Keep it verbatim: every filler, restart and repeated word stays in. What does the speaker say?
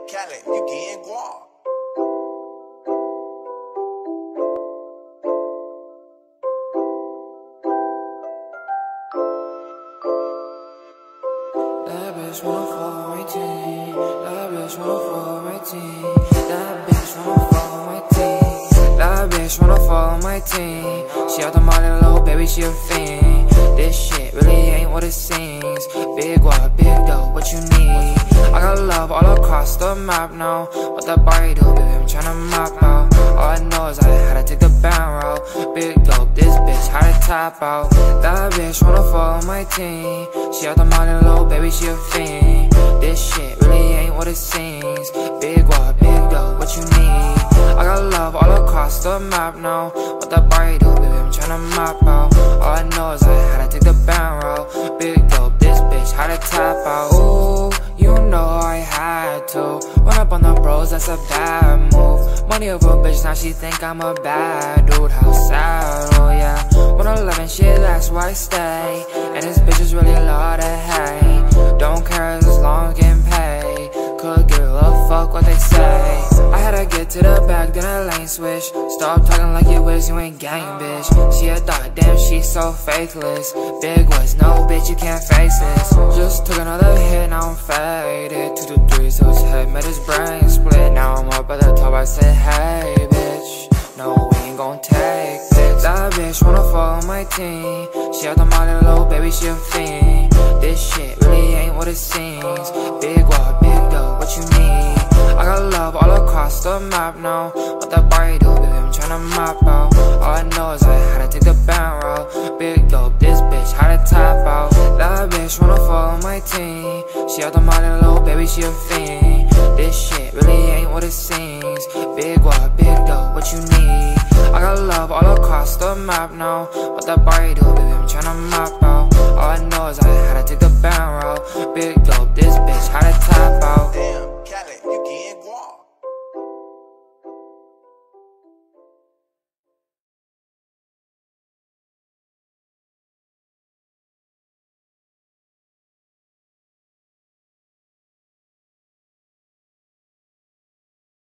Cali, you getting guap. That bitch wanna fuck my team. That bitch wanna fuck my team. That bitch wanna fuck my team. That bitch wanna fuck my team. She out the money, little baby, she a fiend. This shit really ain't what it seems. Big what, big dough, what you need? I got love all across the map now. What that body do, baby, I'm tryna map out. All I know is I had to take the bound route. Big dope, this bitch had to tap out. That bitch wanna fuck my team. She out the money, little baby, she a fiend. This shit really ain't what it seems. Big what, big dough, what you need? I got love all across the map now. What that body do, baby, I'm tryna map out. All I know is I had to take the bound route. Big dope, this bitch had to tap out. Ooh, you know I had to run up on the bros, that's a bad move. Money over bitch, now she think I'm a bad dude. How sad, oh yeah. one eleven shit, that's why I stay. And this bitch is really a lot of hate. Don't care as long as getting paid. Could give a fuck what they say. I had to get to the back, then I lane switch. Stop talking like you wish you ain't gang, bitch. She a thought, damn, she so faithless. Big words, no bitch, you can't face this. Just took another hit, now I'm faded. Two to three, so his head made his brain split. Now I'm up at the top, I said, hey, bitch. No, we ain't gon' take this. That bitch wanna fuck my team. She out the money, little baby, she a fiend. This shit really ain't what it seems. Big what, big dough, what you need? I got love all across the map now. What that body do, baby, I'm tryna map out. All I know is I had to take the bound route. Big dope, this bitch had to tap out. That bitch wanna fuck my team. She out the money, little baby, she a fiend. This shit really ain't what it seems. Big what, big dope, what you need? I got love all across the map now. What that body do, baby, I'm tryna map out. All I know is I had to take the bound route. Big dope, this bitch had to tap out. Damn.